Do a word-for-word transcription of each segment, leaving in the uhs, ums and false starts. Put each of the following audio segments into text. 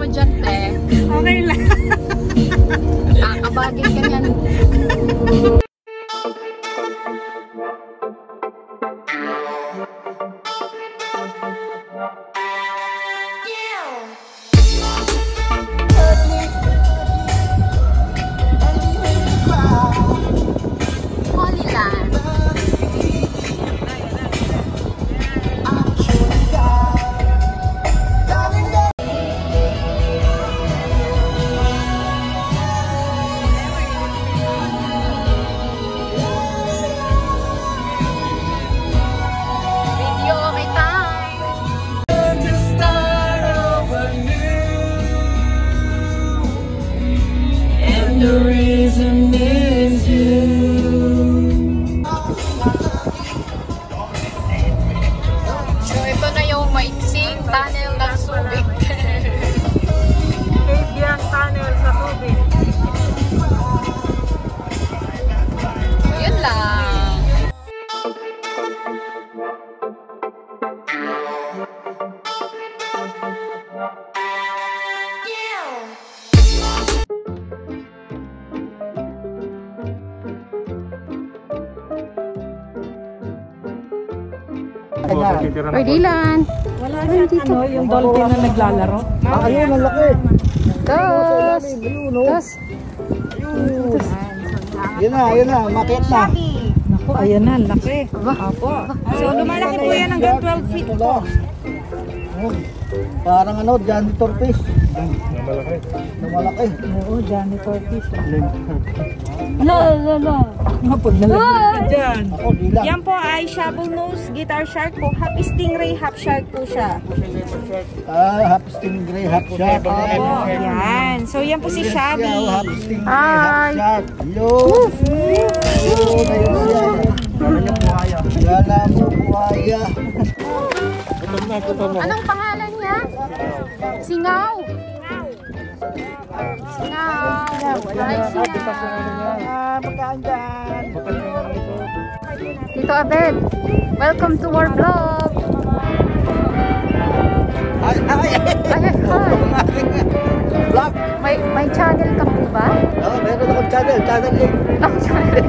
dyan, te. Okay lang. Kakabagin ka yan. The reason is you. So ito na yung maiksing tunnel ng Subic. Biyahe tunnel sa Subic. Yun lang. Perdilan. Wala siya ano, yung dolphin na naglalaro. Ah, ayun, ang laki. Dos. Dos. Yun na, yun na, makit na. Naku, ayan na, laki. Opo. So, lumalaki po yan hanggang twelve feet po. Oh, parang ano, janitor fish. Lumalaki. Lumalaki. Oo, janitor fish. Ala, ala, ala. Pag nalagay ka dyan. Ako, di lang. Yan po ay shovel nose, guitar shark po. Half stingray, half shark po siya. Ah, half stingray, half shark. Opo, yan. So, yan po si Shabby. Half stingray, Hi. half shark. Yun. Yun, ayun siya. Gala mo buhaya. Gala mo buhaya. Anong pangalan niya? Singaw. Singaw. Ay, singaw. Ah, magkaan dyan. Tito Abed, welcome to our vlog. Ay, ay, Ay, hi. vlog. May, may channel ka po ba? Oo, meron akong channel. Channel eight. Oh, channel.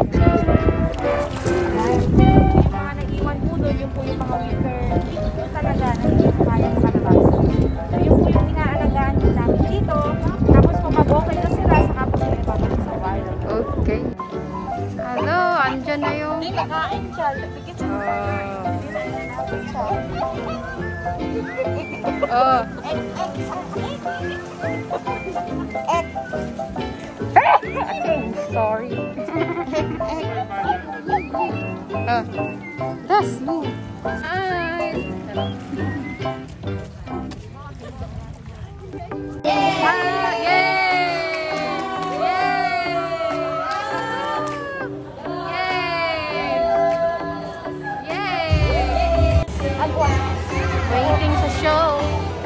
Mga nag-iwan po doon, yung po yung mga wicker. Dito po talaga, nandito po kaya makalabas. So, yung po yung inaalagaan nyo namin dito. Tapos kung mabokay na sila, saka po sila babalik sa wild. Okay. Hello, andyan na yung... Hindi, nakain siya. Bigit sa mga natin siya. Oh. Sorry. Oh. Das, move. Hi. Ah, yay! Yay! Yay! Yay! Waiting sa show.